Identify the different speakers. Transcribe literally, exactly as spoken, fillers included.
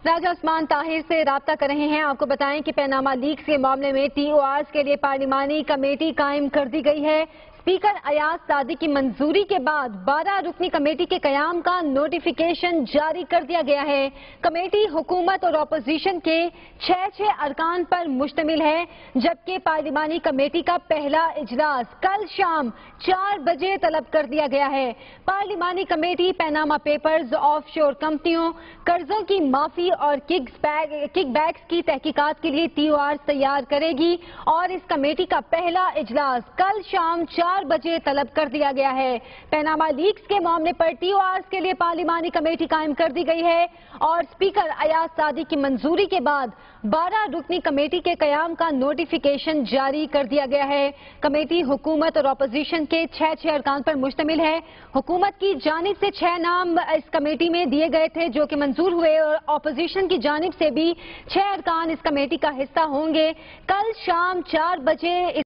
Speaker 1: راجہ عثمان طاہر سے رابطہ کر رہے ہیں۔ آپ کو بتائیں کہ پیناما لیکس کے معاملے میں ٹی او آرز کے لیے پارلیمانی کمیٹی قائم کر دی گئی ہے۔ اسپیکر ایاز صادق کی منظوری کے بعد بارہ رکنی کمیٹی کے قیام کا نوٹیفیکیشن جاری کر دیا گیا ہے۔ کمیٹی حکومت اور اپوزیشن کے چھ چھ ارکان پر مشتمل ہے، جبکہ پارلیمانی کمیٹی کا پہلا اجلاس کل شام چار بجے طلب کر دیا گیا ہے۔ پارلیمانی کمیٹی پیناما پیپرز، آف شور کمپنیوں، قرضوں کی معافی اور کک بیکس کی تحقیقات کے لیے ٹی او آرز تیار کرے گی اور اس کمیٹی کا پہلا اجلاس کل شام چار بجے طلب کر دیا گیا ہے۔ پیناما لیکس کے معاملے پر ٹی او آرز کے لیے پارلیمانی کمیٹی قائم کر دی گئی ہے اور اسپیکر ایاز صادق کی منظوری کے بعد بارہ رکنی کمیٹی کے قیام کا نوٹیفیکیشن جاری کر دیا گیا ہے۔ کمیٹی حکومت اور اپوزیشن کے چھ چھ ارکان پر مشتمل ہے۔ حکومت کی جانب سے چھ نام اس کمیٹی میں دیے گئے تھے جو کہ منظور ہوئے اور اپوزیشن کی جانب سے بھی چھ ارکان اس کمیٹی کا حصہ ہوں گے۔ کل شام چار بجے